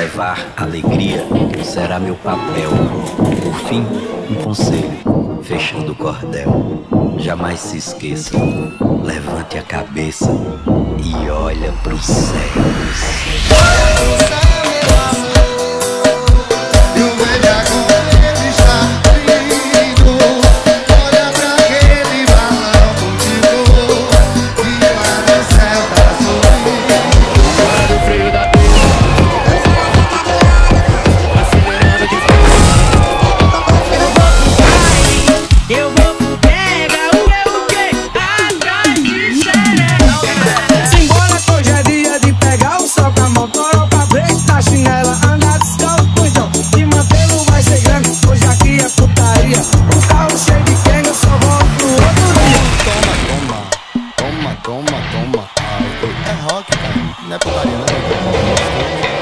levar alegria será meu papel. Por fim, um conselho, fechando o cordel. Jamais se esqueça, levante a cabeça e olha pro céu. Toma. É rock, cara. Não é putaria, não.